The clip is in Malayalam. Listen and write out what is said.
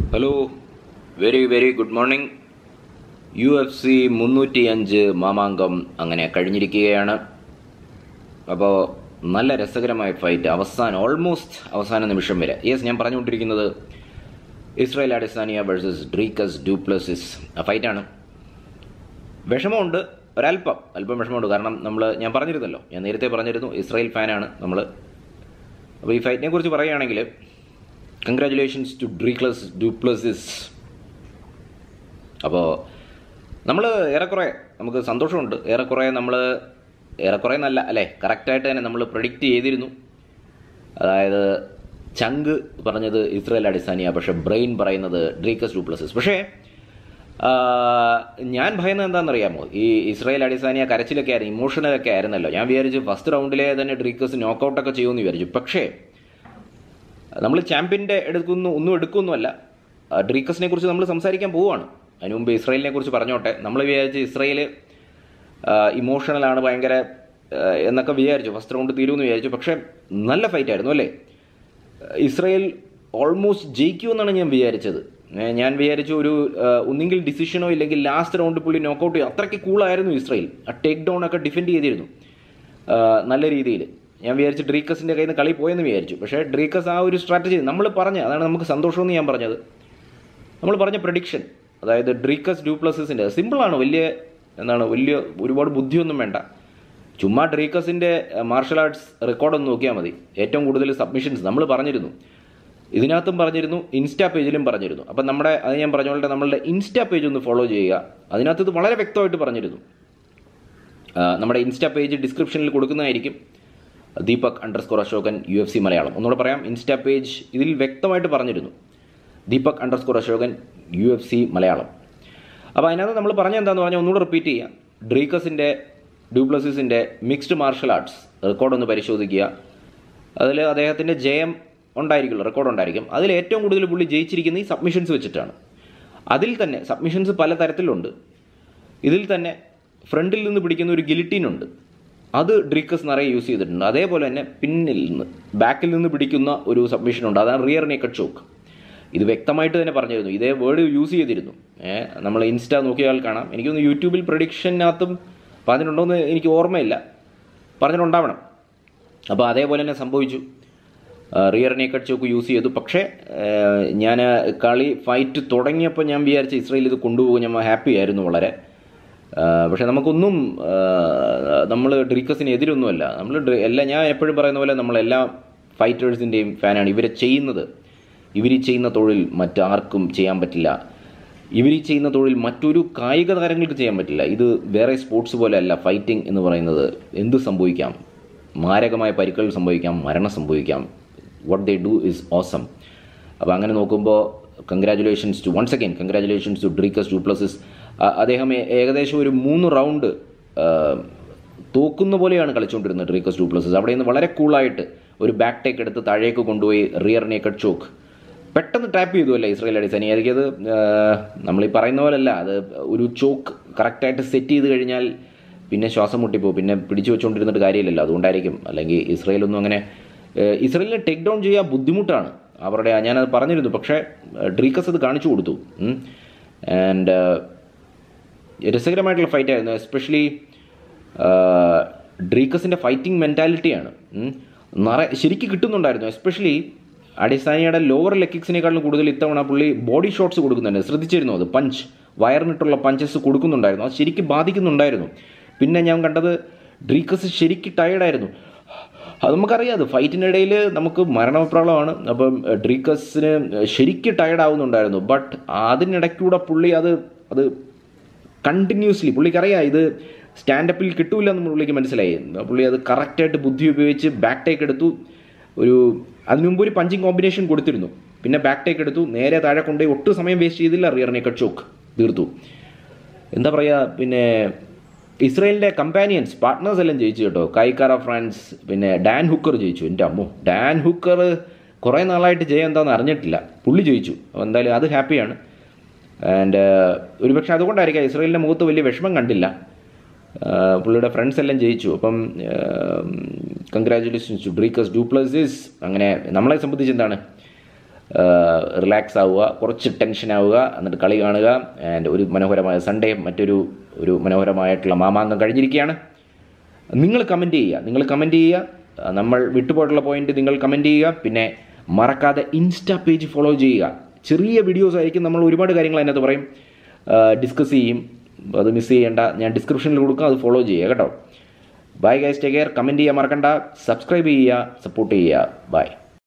Hello, very good morning. UFC 305 മാമാങ്കം അങ്ങനെ കഴിഞ്ഞിരിക്കുകയാണ്. അപ്പോൾ നല്ല രസകരമായ ഫൈറ്റ് ഓൾമോസ്റ്റ് അവസാന നിമിഷം വരെ. ഞാൻ പറഞ്ഞുകൊണ്ടിരിക്കുന്നത് Israel Adesanya versus Dricus Du Plessis ഫൈറ്റാണ്. വിഷമമുണ്ട്, അല്പം വിഷമമുണ്ട്. കാരണം ഞാൻ പറഞ്ഞിരുന്നല്ലോ, ഞാൻ നേരത്തെ പറഞ്ഞിരുന്നു ഇസ്രായേൽ ഫാനാണ് നമ്മൾ. അപ്പോൾ ഈ ഫൈറ്റിനെ കുറിച്ച് പറയുകയാണെങ്കിൽ കൺഗ്രാജുലേഷൻസ് ടു ഡ്രീക്കസ് ഡ്യൂപ്ലസിസ്. അപ്പോൾ നമ്മൾ ഏറെക്കുറെ നമുക്ക് സന്തോഷമുണ്ട്. ഏറെക്കുറെ നല്ല അല്ലേ, കറക്റ്റായിട്ട് തന്നെ നമ്മൾ പ്രെഡിക്റ്റ് ചെയ്തിരുന്നു. അതായത് ചങ്ക് പറഞ്ഞത് ഇസ്രായേൽ അഡെസാനിയ, പക്ഷേ ബ്രെയിൻ പറയുന്നത് ഡ്രീക്കസ് ഡ്യൂപ്ലസിസ്. പക്ഷേ ഞാൻ ഭയന്നത് എന്താണെന്നറിയാമോ, ഈ ഇസ്രായേൽ അഡെസാനിയ കരച്ചിലൊക്കെ ആയിരുന്നു, ഇമോഷണലൊക്കെ ആയിരുന്നല്ലോ. ഞാൻ വിചാരിച്ചു ഫസ്റ്റ് റൗണ്ടിലെ തന്നെ ഡ്രീക്കസ് നോക്കൗട്ടൊക്കെ ചെയ്യുമെന്ന് വിചാരിച്ചു. പക്ഷേ നമ്മൾ ചാമ്പ്യൻ്റെ ഒന്നും എടുക്കുമൊന്നുമല്ല. ഡ്രീക്കസിനെ കുറിച്ച് നമ്മൾ സംസാരിക്കാൻ പോവുകയാണ്. അതിന് മുമ്പ് ഇസ്രായേലിനെ കുറിച്ച് പറഞ്ഞോട്ടെ. നമ്മൾ വിചാരിച്ച് ഇസ്രായേൽ ഇമോഷണലാണ് ഭയങ്കര എന്നൊക്കെ വിചാരിച്ചു, ഫസ്റ്റ് റൗണ്ട് തീരുമെന്ന് വിചാരിച്ചു. പക്ഷേ നല്ല ഫൈറ്റായിരുന്നു അല്ലേ. ഇസ്രായേൽ ഓൾമോസ്റ്റ് ജയിക്കുമെന്നാണ് ഞാൻ വിചാരിച്ചത്. ഞാൻ വിചാരിച്ചു ഒന്നെങ്കിൽ ഡിസിഷനോ ഇല്ലെങ്കിൽ ലാസ്റ്റ് റൗണ്ട് പുള്ളി നോക്കൗട്ട് ചെയ്യും. അത്രയ്ക്ക് കൂളായിരുന്നു ഇസ്രായേൽ. ആ ടേക്ക് ഡൗൺ ഒക്കെ ഡിഫെൻഡ് ചെയ്തിരുന്നു നല്ല രീതിയിൽ. ഞാൻ വിചാരിച്ചു ഡ്രീക്കസിൻ്റെ കയ്യിൽ നിന്ന് കളി പോയെന്ന് വിചാരിച്ചു. പക്ഷേ ഡ്രീക്കസ് ആ ഒരു സ്ട്രാറ്റജി അതാണ് നമുക്ക് സന്തോഷമെന്ന് ഞാൻ പറഞ്ഞത്. നമ്മൾ പറഞ്ഞ പ്രഡിക്ഷൻ, അതായത് ഡ്രീക്കസ് ഡ്യൂപ്ലസിസിൻ്റെ സിമ്പിളാണ്, വലിയ ഒരുപാട് ബുദ്ധിയൊന്നും വേണ്ട. ചുമ്മാ ഡ്രീക്കസിൻ്റെ മാർഷൽ ആർട്സ് റെക്കോർഡൊന്ന് നോക്കിയാൽ മതി. ഏറ്റവും കൂടുതൽ സബ്മിഷൻസ് നമ്മൾ പറഞ്ഞിരുന്നു, ഇതിനകത്തും പറഞ്ഞിരുന്നു, ഇൻസ്റ്റാ പേജിലും പറഞ്ഞിരുന്നു. അപ്പം അത് ഞാൻ പറഞ്ഞ പോലെ നമ്മളുടെ ഇൻസ്റ്റാ പേജ് ഒന്ന് ഫോളോ ചെയ്യുക. അതിനകത്ത് ഇത് വളരെ വ്യക്തമായിട്ട് പറഞ്ഞിരുന്നു. നമ്മുടെ ഇൻസ്റ്റാ പേജ് ഡിസ്ക്രിപ്ഷനിൽ കൊടുക്കുന്നതായിരിക്കും. Deepak_Ashokan UFC Malayalam. ഒന്നുകൂടെ പറയാം, ഇൻസ്റ്റാ പേജ് ഇതിൽ വ്യക്തമായിട്ട് പറഞ്ഞിരുന്നു, Deepak_Ashokan UFC മലയാളം. അപ്പോൾ അതിനകത്ത് നമ്മൾ പറഞ്ഞ എന്താണെന്ന് പറഞ്ഞാൽ ഒന്നുകൂടെ റിപ്പീറ്റ് ചെയ്യുക. ഡ്രീക്കസിൻ്റെ ഡ്യൂപ്ലസിസിൻ്റെ മിക്സ്ഡ് മാർഷൽ ആർട്സ് റെക്കോർഡൊന്ന് പരിശോധിക്കുക. അതിൽ അദ്ദേഹത്തിൻ്റെ ജയം റെക്കോർഡ് ഉണ്ടായിരിക്കും. അതിൽ ഏറ്റവും കൂടുതൽ പുള്ളി ജയിച്ചിരിക്കുന്നത് ഈ സബ്മിഷൻസ് വെച്ചിട്ടാണ്. അതിൽ തന്നെ സബ്മിഷൻസ് പല തരത്തിലുണ്ട്. ഇതിൽ തന്നെ ഫ്രണ്ടിൽ നിന്ന് പിടിക്കുന്ന ഒരു ഗിലിറ്റീനുണ്ട്, അത് ഡ്രീക്കസ് നിറയെ യൂസ് ചെയ്തിട്ടുണ്ട്. അതേപോലെ തന്നെ ബാക്കിൽ നിന്ന് പിടിക്കുന്ന ഒരു സബ്മിഷനുണ്ട്, അതാണ് റിയർ നേക്കഡ് ചോക്ക്. ഇത് വ്യക്തമായിട്ട് തന്നെ പറഞ്ഞിരുന്നു, ഇതേ വേർഡ് യൂസ് ചെയ്തിരുന്നു. നമ്മൾ ഇൻസ്റ്റാ നോക്കിയാൽ കാണാം. എനിക്കൊന്ന് യൂട്യൂബിൽ പ്രഡിക്ഷനകത്തും പറഞ്ഞിട്ടുണ്ടോയെന്ന് എനിക്ക് ഓർമ്മയില്ല, പറഞ്ഞിട്ടുണ്ടാവണം. അപ്പോൾ അതേപോലെ തന്നെ സംഭവിച്ചു, റിയർ നേക്കഡ് ചോക്ക് യൂസ് ചെയ്തു. പക്ഷേ ഞാൻ ഫൈറ്റ് തുടങ്ങിയപ്പോൾ ഞാൻ വിചാരിച്ച ഇസ്രായേൽ ഇത് കൊണ്ടുപോകും, ഞാൻ ഹാപ്പി ആയിരുന്നു വളരെ. പക്ഷേ നമ്മൾ ഡ്രീക്കസിന് എതിരൊന്നുമല്ല. ഞാൻ എപ്പോഴും പറയുന്ന പോലെ നമ്മളെല്ലാ ഫൈറ്റേഴ്സിൻ്റെയും ഫാനാണ്. ഇവർ ചെയ്യുന്ന തൊഴിൽ മറ്റാർക്കും ചെയ്യാൻ പറ്റില്ല. ഇവർ ചെയ്യുന്ന തൊഴിൽ മറ്റൊരു കായിക താരങ്ങൾക്ക് ചെയ്യാൻ പറ്റില്ല. ഇത് വേറെ സ്പോർട്സ് പോലെ അല്ല. ഫൈറ്റിംഗ് എന്ന് പറയുന്നത് എന്ത് സംഭവിക്കാം, മാരകമായ പരിക്കുകൾ സംഭവിക്കാം, മരണം സംഭവിക്കാം. What they do is awesome. അപ്പോൾ അങ്ങനെ നോക്കുമ്പോൾ കൺഗ്രാജുലേഷൻസ് ടു ഡ്രീക്കസ് ഡ്യൂപ്ലസിസ്. അദ്ദേഹം ഏകദേശം ഒരു 3 റൗണ്ട് തോക്കുന്ന പോലെയാണ് കളിച്ചുകൊണ്ടിരുന്നത് ഡ്രീക്കസ് ഡ്യൂപ്ലസിസ്. അവിടെ നിന്ന് വളരെ കൂളായിട്ട് ഒരു ബാക്ക് ടേക്ക് എടുത്ത് താഴേക്ക് കൊണ്ടുപോയി റിയർ നേക്കഡ് ചോക്ക് പെട്ടെന്ന് ടാപ്പ് ചെയ്തുവല്ലേ ഇസ്രായേൽ അഡെസാനിയ. എനിക്കത് നമ്മളീ പറയുന്ന പോലെയല്ല, അത് ഒരു ചോക്ക് കറക്റ്റായിട്ട് സെറ്റ് ചെയ്ത് കഴിഞ്ഞാൽ പിന്നെ ശ്വാസം മുട്ടിപ്പോവും, പിന്നെ പിടിച്ചു വെച്ചുകൊണ്ടിരുന്നിട്ട് കാര്യമില്ലല്ലോ. അതുകൊണ്ടായിരിക്കും. അല്ലെങ്കിൽ ഇസ്രായേലിനെ ടേക്ക് ഡൗൺ ചെയ്യാൻ ബുദ്ധിമുട്ടാണ് അവരുടെ. ഞാനത് പറഞ്ഞിരുന്നു. പക്ഷേ ഡ്രീക്കസ് അത് കാണിച്ചു കൊടുത്തു. ആൻഡ് രസകരമായിട്ടുള്ള ഫൈറ്റായിരുന്നു. എസ്പെഷ്യലി ഡ്രീക്കസിൻ്റെ ഫൈറ്റിംഗ് മെൻറ്റാലിറ്റിയാണ് ശരിക്കും കിട്ടുന്നുണ്ടായിരുന്നു. എസ്പെഷ്യലി അഡെസാനിയയുടെ ലോവർ ലെഗ് കിക്സിനേക്കാളും കൂടുതൽ ഇത്തവണ പുള്ളി ബോഡി ഷോട്ട്സ് കൊടുക്കുന്നുണ്ട്. ശ്രദ്ധിച്ചിരുന്നു, അത് വയറിനിട്ടുള്ള പഞ്ചസ് കൊടുക്കുന്നുണ്ടായിരുന്നു. അത് ശരിക്കും ബാധിക്കുന്നുണ്ടായിരുന്നു. പിന്നെ ഞാൻ കണ്ടത് ഡ്രീക്കസ് ശരിക്കും ടയേർഡായിരുന്നു. അത് നമുക്കറിയാം, അത് ഫൈറ്റിനിടയിൽ നമുക്ക് മരണപ്രാളമാണ്. അപ്പം ഡ്രീക്കസിന് ശരിക്കും ടയേർഡാവുന്നുണ്ടായിരുന്നു. ബട്ട് അതിനിടയ്ക്കൂടെ പുള്ളി അത് കണ്ടിന്യൂസ്ലി, പുള്ളിക്കറിയാം ഇത് സ്റ്റാൻഡപ്പിൽ കിട്ടൂലെന്ന് പുള്ളിക്ക് മനസ്സിലായി. പുള്ളി അത് കറക്റ്റായിട്ട് ബുദ്ധി ഉപയോഗിച്ച് ബാക്ക് ടേക്ക് എടുത്തു. അതിനുമുമ്പ് ഒരു പഞ്ചിങ് കോമ്പിനേഷൻ കൊടുത്തിരുന്നു, പിന്നെ ബാക്ക് ടേക്ക് എടുത്തു, നേരെ താഴെ കൊണ്ടുപോയി ഒട്ടും സമയം വേസ്റ്റ് ചെയ്തില്ല, റിയർ നേക്കഡ് ചോക്ക് തീർത്തു. എന്താ പറയുക, പിന്നെ ഇസ്രായേലിൻ്റെ പാർട്ട്നേഴ്സ് എല്ലാം ജയിച്ചു കേട്ടോ. കൈക്കാര ഫ്രാൻസ്, പിന്നെ ഡാൻ ഹുക്കർ ജയിച്ചു. എൻ്റെ അമ്മോ, ഡാൻ ഹുക്കർ കുറേ നാളായിട്ട് ജയം എന്താണെന്ന് അറിഞ്ഞിട്ടില്ല, പുള്ളി ജയിച്ചു. എന്തായാലും അത് ഹാപ്പിയാണ്. ആൻഡ് ഒരുപക്ഷെ അതുകൊണ്ടായിരിക്കാം ഇസ്രായേലിൻ്റെ മുഖത്ത് വലിയ വിഷമം കണ്ടില്ല. പുള്ളിയുടെ ഫ്രണ്ട്സ് എല്ലാം ജയിച്ചു. അപ്പം കൺഗ്രാജുലേഷൻസ് ടു ഡ്രീക്കസ് ഡ്യൂപ്ലസിസ്. അങ്ങനെ നമ്മളെ സംബന്ധിച്ച് എന്താണ്, റിലാക്സ് ആവുക, കുറച്ച് ടെൻഷൻ ആവുക, എന്നിട്ട് കളി കാണുക. ആൻഡ് ഒരു മനോഹരമായ സൺഡേ, ഒരു മനോഹരമായിട്ടുള്ള മാമാങ്കം കഴിഞ്ഞിരിക്കുകയാണ്. നിങ്ങൾ കമൻറ്റ് ചെയ്യുക. നമ്മൾ വിട്ടുപോയിട്ടുള്ള പോയിന്റ് നിങ്ങൾ കമൻറ്റ് ചെയ്യുക. പിന്നെ മറക്കാതെ ഇൻസ്റ്റാ പേജ് ഫോളോ ചെയ്യുക. ചെറിയ വീഡിയോസ് ആയിരിക്കും, നമ്മൾ ഒരുപാട് കാര്യങ്ങൾ അതിനകത്ത് പറയും, ഡിസ്കസ് ചെയ്യും. അത് മിസ് ചെയ്യേണ്ട, ഞാൻ ഡിസ്ക്രിപ്ഷനിൽ കൊടുക്കാം, അത് ഫോളോ ചെയ്യുക കേട്ടോ. Bye guys, take care. Comment ചെയ്യാൻ മറക്കണ്ട, സബ്സ്ക്രൈബ് ചെയ്യുക, സപ്പോർട്ട് ചെയ്യുക. ബൈ.